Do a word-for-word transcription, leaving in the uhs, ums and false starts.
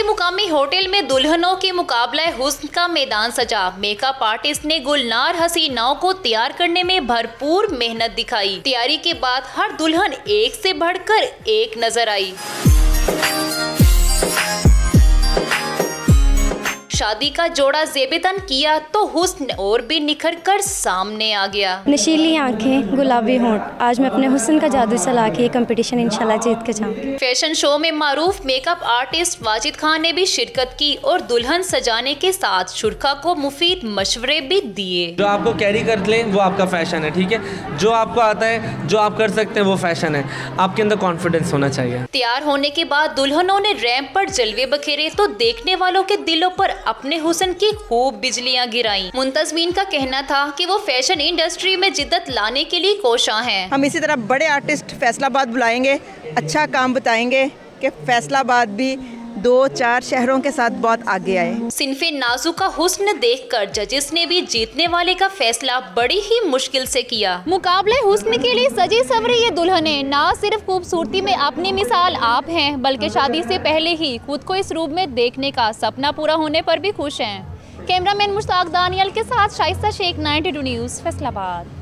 मुकामी होटल में दुल्हनों के मुकाबले हुस्न का मैदान सजा। मेकअप आर्टिस्ट ने गुलनार हसीनाओं को तैयार करने में भरपूर मेहनत दिखाई। तैयारी के बाद हर दुल्हन एक से बढ़कर एक नजर आई। शादी का जोड़ा ज़ेबेतन किया तो हुस्न और भी निखर कर सामने आ गया। नशीली आंखें, गुलाबी होंठ, आज मैं अपने हुस्न का जादू चला के ये कंपटीशन इंशाल्लाह जीत के जाऊंगी। फैशन शो में मारूफ मेकअप आर्टिस्ट वाजिद खान ने भी शिरकत की और दुल्हन सजाने के साथ शुरखा को मुफीद मशवरे भी दिए। जो आपको कैरी कर ले वो आपका फैशन है, ठीक है। जो आपको आता है, जो आप कर सकते हैं वो फैशन है। आपके अंदर कॉन्फिडेंस होना चाहिए। तैयार होने के बाद दुल्हनों ने रैंप पर जलवे बखेरे तो देखने वालों के दिलों पर अपने हुस्न की खूब बिजलियां गिराईं। मुंतजमीन का कहना था कि वो फैशन इंडस्ट्री में जिद्दत लाने के लिए कोशां हैं। हम इसी तरह बड़े आर्टिस्ट फैसलाबाद बुलाएंगे, अच्छा काम बताएंगे कि फैसलाबाद भी दो चार शहरों के साथ बहुत आगे आए। सिनफे नाजू का हुस्न देखकर जजेस ने भी जीतने वाले का फैसला बड़ी ही मुश्किल से किया। मुकाबले हुस्न के लिए सजी सवरी ये दुल्हनें ना सिर्फ खूबसूरती में अपनी मिसाल आप हैं, बल्कि शादी से पहले ही खुद को इस रूप में देखने का सपना पूरा होने पर भी खुश हैं। कैमरामैन मुश्ताक दानियल के साथ Shaista Sheikh, ninety two news, Faisalabad.